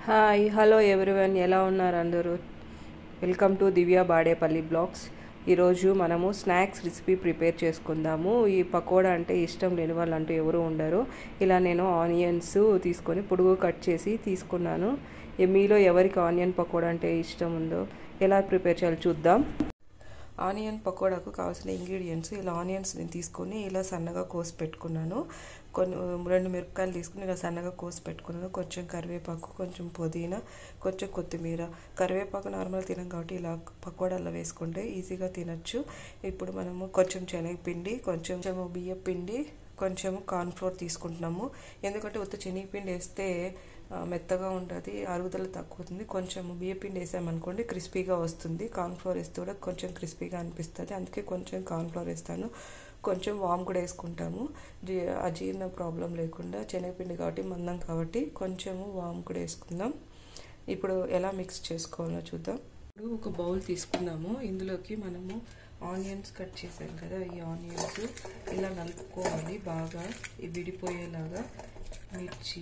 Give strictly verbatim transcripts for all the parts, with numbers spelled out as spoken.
Hi hello everyone, ఎలా ఉన్నారు అందరూ? Welcome to Divya Badepalli blogs. ఈరోజు మనము స్నాక్స్ రెసిపీ ప్రిపేర్ చేసుకుందాము. ఈ పకోడా అంటే ఇష్టం లేని వాళ్ళు అంటూ ఎవరు ఉండరు. ఇలా నేను ఆనియన్స్ తీసుకొని పొడుగు కట్ చేసి తీసుకున్నాను. మీలో ఎవరికి ఆనియన్ పకోడా అంటే ఇష్టం ఉందో ఎలా ప్రిపేర్ చేయాలో చూద్దాం. ఆనియన్ పకోడాకు కావాల్సిన ఇంగ్రీడియంట్స్ ఇలా ఆనియన్స్ నేను తీసుకొని ఇలా సన్నగా కోసి పెట్టుకున్నాను. కొన్ని రెండు మిరపకాయలు తీసుకుని ఇలా సన్నగా కోసి పెట్టుకున్నాను. కొంచెం కరివేపాకు, కొంచెం పుదీనా, కొంచెం కొత్తిమీర. కరివేపాకు నార్మల్ తినం కాబట్టి ఇలా పకోడాల్లో వేసుకుంటే ఈజీగా తినచ్చు. ఇప్పుడు మనము కొంచెం శనగపిండి, కొంచెం బియ్యం పిండి, కొంచెము కార్న్ఫ్లోర్ తీసుకుంటున్నాము. ఎందుకంటే ఉత్త శనగపిండి వేస్తే మెత్తగా ఉంటుంది, అరుగుదల తక్కువ అవుతుంది. కొంచెం బియ్యపిండి వేసామనుకోండి క్రిస్పీగా వస్తుంది. కార్న్ఫ్లోర్ వేస్తే కూడా కొంచెం క్రిస్పీగా అనిపిస్తుంది, అందుకే కొంచెం కార్న్ఫ్లోర్ వేస్తాను. కొంచెం వామ్ కూడా వేసుకుంటాము, అజీర్ణ ప్రాబ్లం లేకుండా. శనగపిండి కాబట్టి మందం కాబట్టి కొంచెము వామ్ కూడా వేసుకుందాం. ఇప్పుడు ఎలా మిక్స్ చేసుకోవాలో చూద్దాం. ఇప్పుడు ఒక బౌల్ తీసుకుందాము. ఇందులోకి మనము ఆనియన్స్ కట్ చేసాం కదా, ఈ ఆనియన్స్ ఇలా నలుపుకోవాలి బాగా విడిపోయేలాగా. మిర్చి,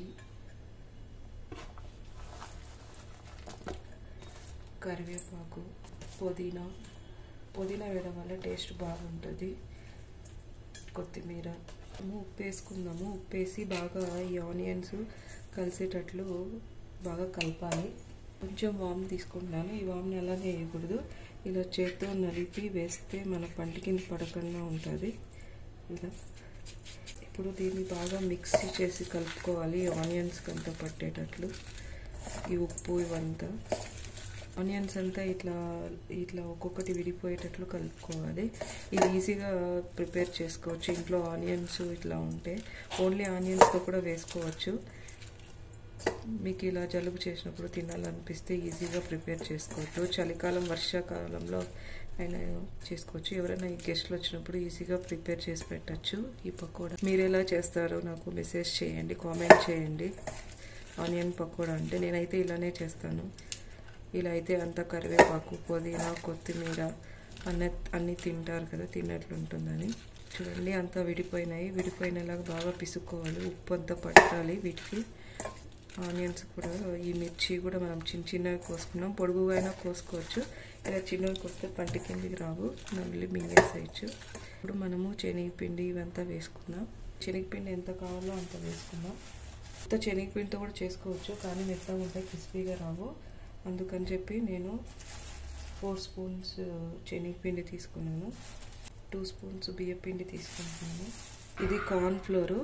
కరివేపాకు, పుదీనా పుదీనా వేయడం వల్ల టేస్ట్ బాగుంటుంది. కొత్తిమీర, ఉప్పు వేసుకుందాము. ఉప్పు వేసి బాగా ఈ ఆనియన్స్ కలిసేటట్లు బాగా కలపాలి. కొంచెం వామ్ తీసుకుంటున్నాను. ఈ వామ్ని అలానే వేయకూడదు, ఇలా చేత్తో నలిపి వేస్తే మన పంట కింద పడకుండా ఉంటుంది. ఇలా ఇప్పుడు దీన్ని బాగా మిక్సీ చేసి కలుపుకోవాలి, ఆనియన్స్కి అంతా పట్టేటట్లు. ఈ ఉప్పు ఇవంతా ఆనియన్స్ అంతా ఇట్లా ఇట్లా ఒక్కొక్కటి విడిపోయేటట్లు కలుపుకోవాలి. ఇది ఈజీగా ప్రిపేర్ చేసుకోవచ్చు ఇంట్లో ఆనియన్స్ ఇట్లా ఉంటే. ఓన్లీ ఆనియన్స్తో కూడా వేసుకోవచ్చు. మీకు ఇలా జలుబు చేసినప్పుడు తినాలనిపిస్తే ఈజీగా ప్రిపేర్ చేసుకోవచ్చు. చలికాలం, వర్షాకాలంలో అయినా చేసుకోవచ్చు. ఎవరైనా ఈ గెస్ట్లు వచ్చినప్పుడు ఈజీగా ప్రిపేర్ చేసి పెట్టచ్చు ఈ పకోడా. మీరు ఎలా చేస్తారో నాకు మెసేజ్ చేయండి, కామెంట్ చేయండి. ఆనియన్ పకోడా అంటే నేనైతే ఇలానే చేస్తాను. ఇలా అయితే అంత కరివేపాకు, పుదీనా, కొత్తిమీర అన్న అన్నీ తింటారు కదా, తిన్నట్లు ఉంటుందని. చూడండి అంతా విడిపోయినాయి. విడిపోయినలాగా బాగా పిసుక్కోవాలి, ఉప్పు అంతా పట్టాలి వీటికి. ఆనియన్స్ కూడా, ఈ మిర్చి కూడా మనం చిన్న చిన్నవి కోసుకున్నాం. పొడుగుగా అయినా కోసుకోవచ్చు. ఇలా చిన్నవి కోస్తే పంట కిందికి రావు, మళ్ళీ మింగేసేయచ్చు. ఇప్పుడు మనము శనగపిండి ఇవంతా వేసుకున్నాం. శనగపిండి ఎంత కావాలో అంత వేసుకున్నాం. కొత్త శనగపిండితో కూడా చేసుకోవచ్చు, కానీ మెత్తగా ఉంటాయి, క్రిస్పీగా రావు. అందుకని చెప్పి నేను ఫోర్ స్పూన్స్ శనగపిండి తీసుకున్నాను, టూ స్పూన్స్ బియ్యపిండి తీసుకుంటున్నాను. ఇది కార్న్ఫ్లోరు,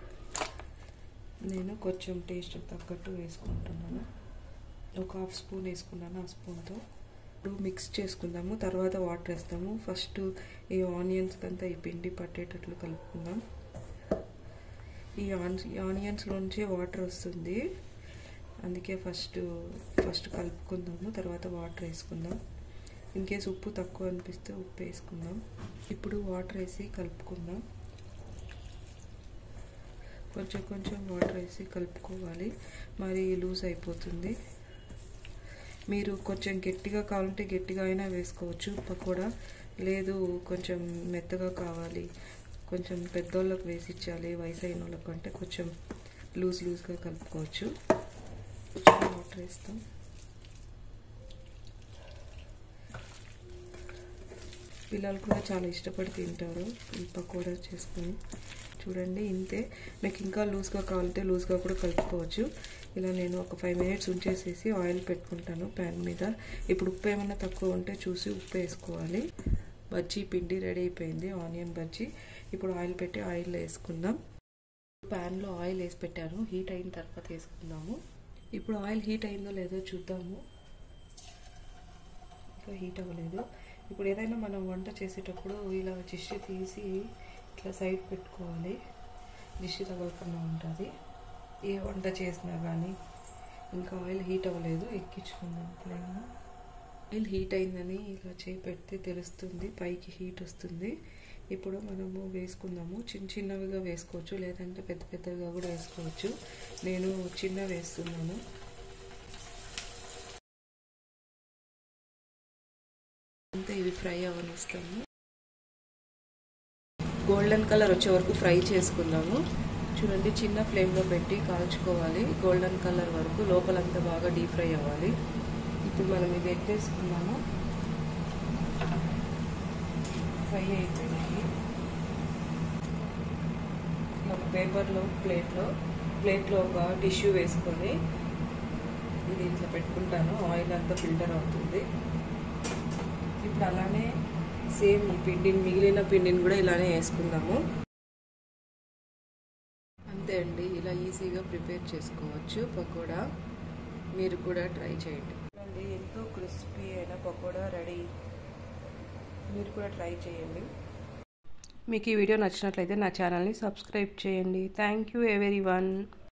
నేను కొంచెం టేస్ట్ తగ్గట్టు వేసుకుంటున్నాను. ఒక హాఫ్ స్పూన్ వేసుకున్నాను ఆ స్పూన్తో. ఇప్పుడు మిక్స్ చేసుకుందాము, తర్వాత వాటర్ వేస్తాము. ఫస్ట్ ఈ ఆనియన్స్కి అంతా ఈ పిండి పట్టేటట్లు కలుపుకుందాం. ఈ ఆనియన్స్లోంచి వాటర్ వస్తుంది, అందుకే ఫస్ట్ ఫస్ట్ కలుపుకుందాము, తర్వాత వాటర్ వేసుకుందాం. ఇన్ కేస్ ఉప్పు తక్కువ అనిపిస్తే ఉప్పు వేసుకుందాం. ఇప్పుడు వాటర్ వేసి కలుపుకుందాం. కొంచెం కొంచెం వాటర్ వేసి కలుపుకోవాలి, మరి లూజ్ అయిపోతుంది. మీరు కొంచెం గట్టిగా కావాలంటే గట్టిగా అయినా వేసుకోవచ్చు పకోడా. లేదు కొంచెం మెత్తగా కావాలి, కొంచెం పెద్దోళ్ళకి వేసి ఇచ్చాలి, వయసు అయిన వాళ్ళకి అంటే కొంచెం లూజ్ లూజ్గా కలుపుకోవచ్చు. కొంచెం వాటర్ వేస్తాం. పిల్లలు కూడా చాలా ఇష్టపడి తింటారు ఈ పకోడా చేసుకొని. చూడండి ఇంతే. మీకు ఇంకా లూజ్గా కావాలంటే లూజ్గా కూడా కలుపుకోవచ్చు. ఇలా నేను ఒక ఫైవ్ మినిట్స్ ఉంచేసేసి ఆయిల్ పెట్టుకుంటాను ప్యాన్ మీద. ఇప్పుడు ఉప్పు ఏమన్నా తక్కువ ఉంటే చూసి ఉప్పు వేసుకోవాలి. బజ్జీ పిండి రెడీ అయిపోయింది, ఆనియన్ బజ్జీ. ఇప్పుడు ఆయిల్ పెట్టి ఆయిల్లో వేసుకుందాం. ప్యాన్లో ఆయిల్ వేసి పెట్టాను, హీట్ అయిన తర్వాత వేసుకుందాము. ఇప్పుడు ఆయిల్ హీట్ అయిందో లేదో చూద్దాము. ఇంకా హీట్ అవ్వలేదు. ఇప్పుడు ఏదైనా మనం వంట చేసేటప్పుడు ఇలా దిష్టి తీసి ఇట్లా సైడ్ పెట్టుకోవాలి, దిష్టి తగలకుండా ఉంటుంది ఏ వంట చేసినా కానీ. ఇంకా ఆయిల్ హీట్ అవ్వలేదు, ఎక్కించుకుందాం. ఇప్పుడైనా ఆయిల్ హీట్ అయిందని ఇలా చేయి పెడితే తెలుస్తుంది, పైకి హీట్ వస్తుంది. ఇప్పుడు మనము వేసుకుందాము. చిన్న చిన్నవిగా వేసుకోవచ్చు, లేదంటే పెద్ద పెద్దవిగా కూడా వేసుకోవచ్చు. నేను చిన్న వేస్తున్నాను. అంతే, ఇవి ఫ్రై అవనిస్తాము. గోల్డెన్ కలర్ వచ్చే వరకు ఫ్రై చేసుకుందాము. చూడండి, చిన్న ఫ్లేమ్లో పెట్టి కాల్చుకోవాలి గోల్డెన్ కలర్ వరకు, లోపలంతా బాగా డీప్ ఫ్రై అవ్వాలి. ఇప్పుడు మనం ఇది ఎత్తేసుకున్నాము. ఫ్రై అయిపోయినాయి. ఒక పేపర్లో ప్లేట్లో ప్లేట్లో ఒక టిష్యూ వేసుకొని ఇది ఇట్లా పెట్టుకుంటాను. ఆయిల్ అంతా ఫిల్టర్ అవుతుంది. ఇప్పుడు అలానే సేమ్ ఈ పిండిని, మిగిలిన పిండిని కూడా ఇలానే వేసుకుందాము. అంతే అండి, ఇలా ఈజీగా ప్రిపేర్ చేసుకోవచ్చు పకోడా. మీరు కూడా ట్రై చేయండి. అండి, ఎంతో క్రిస్పీ అయిన పకోడా రెడీ. మీరు కూడా ట్రై చేయండి. మీకు ఈ వీడియో నచ్చినట్లయితే నా ఛానల్ని సబ్స్క్రైబ్ చేయండి. Thank you everyone.